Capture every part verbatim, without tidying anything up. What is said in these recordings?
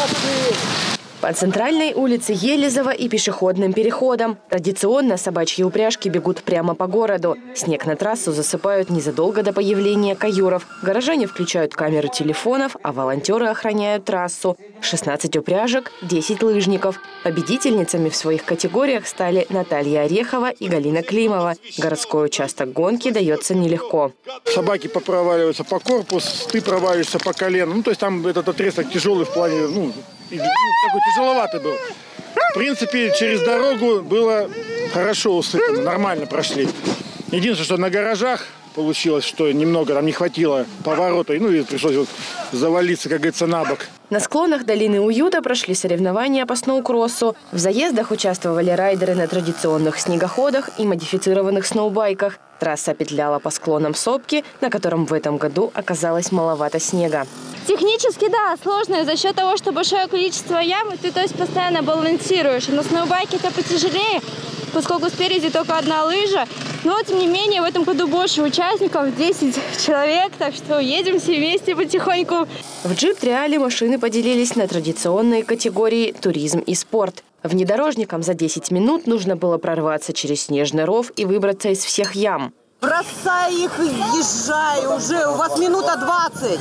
По центральной улице Елизово и пешеходным переходам. Традиционно собачьи упряжки бегут прямо по городу. Снег на трассу засыпают незадолго до появления каюров. Горожане включают камеры телефонов, а волонтеры охраняют трассу. шестнадцать упряжек, десять лыжников. Победительницами в своих категориях стали Наталья Орехова и Галина Климова. Городской участок гонки дается нелегко. Собаки проваливаются по корпусу, ты провалишься по колену. Ну, то есть там этот отрезок тяжелый в плане, ну, ну, такой тяжеловатый был. В принципе, через дорогу было хорошо усыпано, нормально прошли. Единственное, что на гаражах получилось, что немного там не хватило поворота, ну и пришлось вот завалиться, как говорится, на бок. На склонах долины Уюта прошли соревнования по сноукроссу. В заездах участвовали райдеры на традиционных снегоходах и модифицированных сноубайках. Трасса петляла по склонам сопки, на котором в этом году оказалось маловато снега. Технически, да, сложно за счет того, что большое количество ям, и ты то есть постоянно балансируешь. На сноубайке это потяжелее, поскольку спереди только одна лыжа. Но, тем не менее, в этом году больше участников, десять человек, так что едем все вместе потихоньку. В джип-триале машины поделились на традиционные категории «Туризм» и «Спорт». Внедорожникам за десять минут нужно было прорваться через снежный ров и выбраться из всех ям. Бросай их и езжай уже, у вас минута двадцать.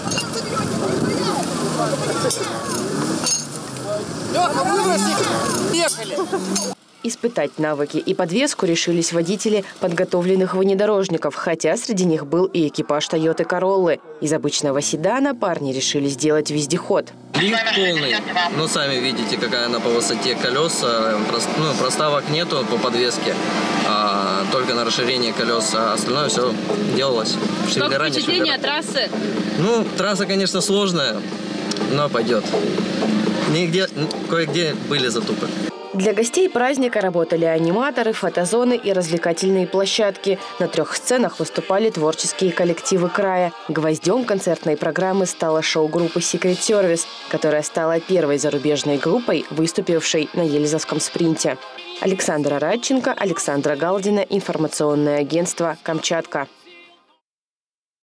Леха, выброси, ехали. Испытать навыки и подвеску решились водители подготовленных внедорожников, хотя среди них был и экипаж Тойоты Короллы. Из обычного седана парни решили сделать вездеход. Лифт полный, ну сами видите, какая она по высоте, колеса, ну, проставок нету по подвеске, а только на расширение колес, а остальное все делалось. Как впечатление от трассы? Ну, трасса, конечно, сложная, но пойдет. Нигде, кое-где были затупы. Для гостей праздника работали аниматоры, фотозоны и развлекательные площадки. На трех сценах выступали творческие коллективы края. Гвоздем концертной программы стала шоу-группа Secret Service, которая стала первой зарубежной группой, выступившей на Елизовском спринте. Александра Радченко, Александра Галдина, информационное агентство «Камчатка».